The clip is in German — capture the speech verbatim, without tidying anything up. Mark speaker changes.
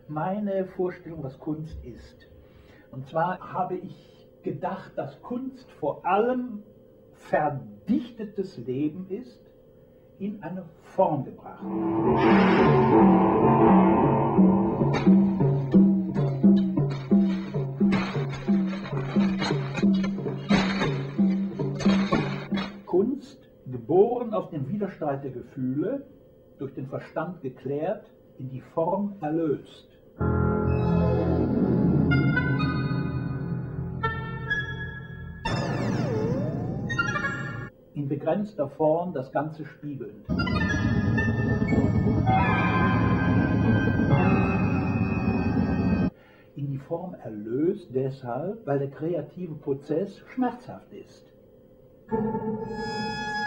Speaker 1: meine Vorstellung, was Kunst ist. Und zwar habe ich gedacht, dass Kunst vor allem verdichtetes Leben ist, in eine Form gebracht. Kunst, geboren aus dem Widerstreit der Gefühle, durch den Verstand geklärt, in die Form erlöst. In begrenzter Form das Ganze spiegelnd. In die Form erlöst deshalb, weil der kreative Prozess schmerzhaft ist.